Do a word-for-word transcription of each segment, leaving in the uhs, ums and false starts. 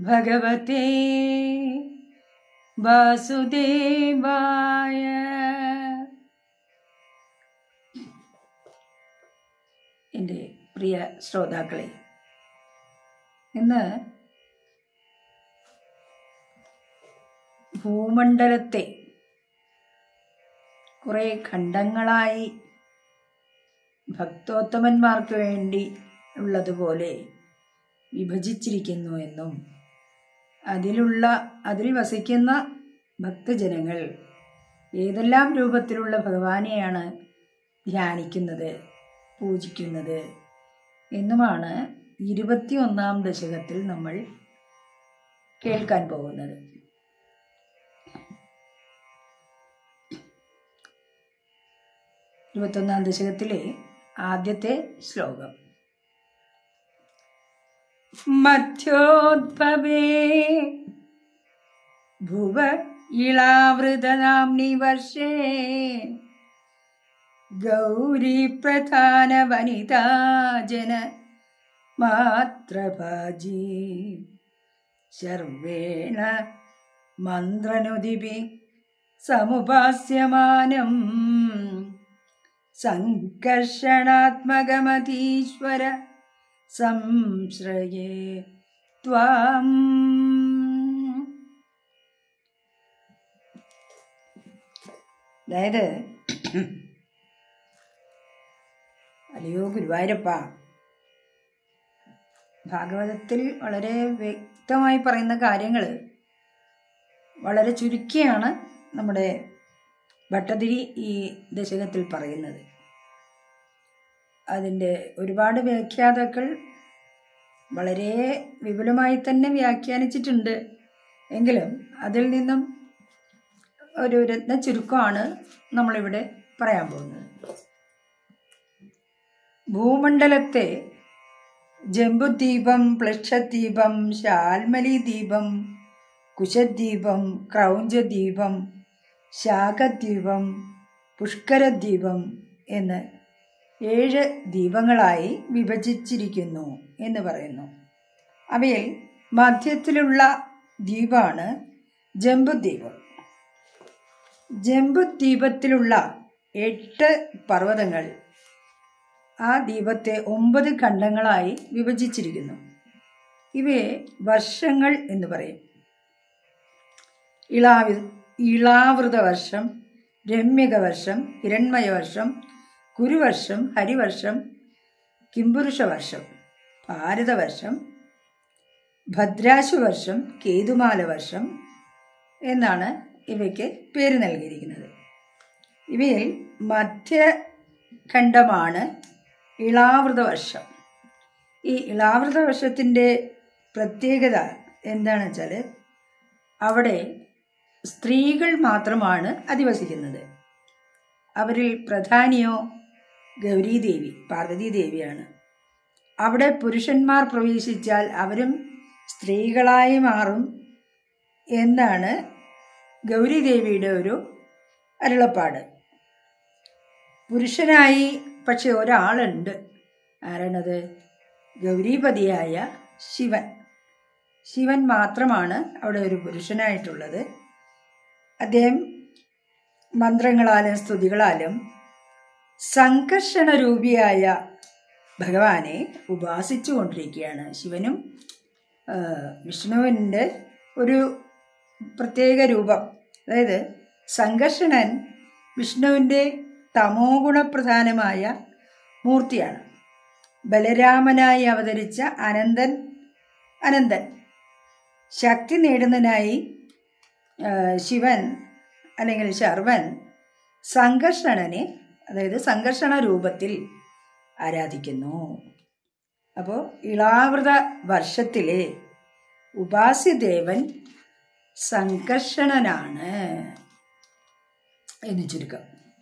ഭഗവതേ വാസുദേവായ. എൻ്റെ പ്രിയ ശ്രോതാക്കളെ, ഇന്ന് ഭൂമണ്ഡലത്തെ കുറേ ഖണ്ഡങ്ങളായി ഭക്തോത്തമന്മാർക്ക് വേണ്ടി ഉള്ളതുപോലെ വിഭജിച്ചിരിക്കുന്നു എന്നും അതിലുള്ള അതിൽ വസിക്കുന്ന ഭക്തജനങ്ങൾ ഏതെല്ലാം രൂപത്തിലുള്ള ഭഗവാനെയാണ് ധ്യാനിക്കുന്നത്, പൂജിക്കുന്നത് എന്നുമാണ് ഇരുപത്തി ഒന്നാം ദശകത്തിൽ നമ്മൾ കേൾക്കാൻ പോകുന്നത്. ഇരുപത്തൊന്നാം ദശകത്തിലെ ആദ്യത്തെ ശ്ലോകം. മധ്യോദ്ഭവേ ഭുവ ഇളാവൃതനാംനി വർഷേ ഗൗരി പ്രധാന വനിതാജന മാത്രഭാജി ശർവേണ മന്ത്രനുദിപി സമുപാസ്യമാനം സംകർഷണാത്മകമതീശ്വര സംശ്രയേ ത്വാം. അതായത്, അല്ലയോ ഗുരുവായൂരപ്പ, ഭാഗവതത്തിൽ വളരെ വ്യക്തമായി പറയുന്ന കാര്യങ്ങൾ വളരെ ചുരുക്കിയാണ് നമ്മുടെ ഭട്ടതിരി ഈ ദശകത്തിൽ പറയുന്നത്. അതിൻ്റെ ഒരുപാട് വ്യാഖ്യാതാക്കൾ വളരെ വിപുലമായി തന്നെ വ്യാഖ്യാനിച്ചിട്ടുണ്ട്. എങ്കിലും അതിൽ നിന്നും ഒരു രത്ന ചുരുക്കമാണ് നമ്മളിവിടെ പറയാൻ പോകുന്നത്. ഭൂമണ്ഡലത്തെ ജംബുദ്വീപം, പ്ലക്ഷദ്വീപം, ശാൽമലി ദ്വീപം, കുശദ്വീപം, ക്രൗഞ്ചദ്വീപം, ശാഖദ്വീപം, പുഷ്കരദ്വീപം എന്ന് ഏഴ് ദ്വീപങ്ങളായി വിഭജിച്ചിരിക്കുന്നു എന്ന് പറയുന്നു. അവയിൽ മധ്യത്തിലുള്ള ദ്വീപാണ് ജംബുദ്വീപം. ജംബുദ്വീപത്തിലുള്ള എട്ട് പർവ്വതങ്ങൾ ആ ദ്വീപത്തെ ഒമ്പത് ഖണ്ഡങ്ങളായി വിഭജിച്ചിരിക്കുന്നു. ഇവയെ വർഷങ്ങൾ എന്ന് പറയും. ഇളാവി ഇളാവൃത വർഷം, രമ്യക വർഷം, ഹിരൺമയ വർഷം, കുരുവർഷം, ഹരിവർഷം, കിംപുരുഷ വർഷം, ഭാരതവർഷം, ഭദ്രാശു വർഷം, കേതുമാല വർഷം എന്നാണ് ഇവയ്ക്ക് പേര് നൽകിയിരിക്കുന്നത്. ഇവയിൽ മധ്യഖണ്ഡമാണ് ഇളാവൃത വർഷം. ഈ ഇളാവൃത വർഷത്തിൻ്റെ പ്രത്യേകത എന്താണെന്ന് വെച്ചാൽ അവിടെ സ്ത്രീകൾ മാത്രമാണ് അധിവസിക്കുന്നത്. അവരിൽ പ്രധാനിയോ ഗൗരീദേവി, പാർവതീദേവിയാണ്. അവിടെ പുരുഷന്മാർ പ്രവേശിച്ചാൽ അവരും സ്ത്രീകളായി മാറും എന്നാണ് ഗൗരീദേവിയുടെ ഒരു അരുളപ്പാട്. പുരുഷനായി പക്ഷെ ഒരാളുണ്ട്. ആരാണത്? ഗൗരീപതിയായ ശിവൻ. ശിവൻ മാത്രമാണ് അവിടെ ഒരു പുരുഷനായിട്ടുള്ളത്. അദ്ദേഹം മന്ത്രങ്ങളാലും സ്തുതികളാലും സംകർഷണരൂപിയായ ഭഗവാനെ ഉപാസിച്ചു കൊണ്ടിരിക്കുകയാണ്. ശിവനും വിഷ്ണുവിൻ്റെ ഒരു പ്രത്യേക രൂപം. അതായത് സംകർഷണൻ വിഷ്ണുവിൻ്റെ തമോ ഗുണപ്രധാനമായ മൂർത്തിയാണ്. ബലരാമനായി അവതരിച്ച അനന്തൻ അനന്തൻ ശക്തി നേടുന്നതിനായി ശിവൻ അല്ലെങ്കിൽ ശർവൻ സംകർഷണനെ, അതായത് സംകർഷണ രൂപത്തിൽ ആരാധിക്കുന്നു. അപ്പോൾ ഇളാവൃത വർഷത്തിലെ ഉപാസ്യദേവൻ സംകർഷണനാണ് എന്ന് ചുരുക്കം.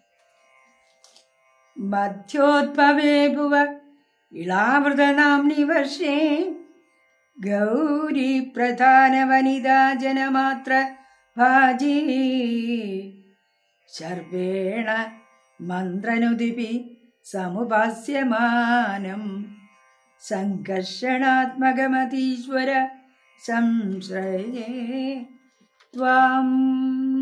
മധ്യോദ്ഭവേ ഭുവ ഇളാവൃത നാംനി വർഷേ ഗൗരി പ്രധാന വനിതാ ജനമാത്ര ഭാജി ശർവേണ മന്ത്രനുദിപി സമുപാസ്യമാനം സംകർഷണാത്മകമതീശ്വര സംശ്രയേ ത്വാം.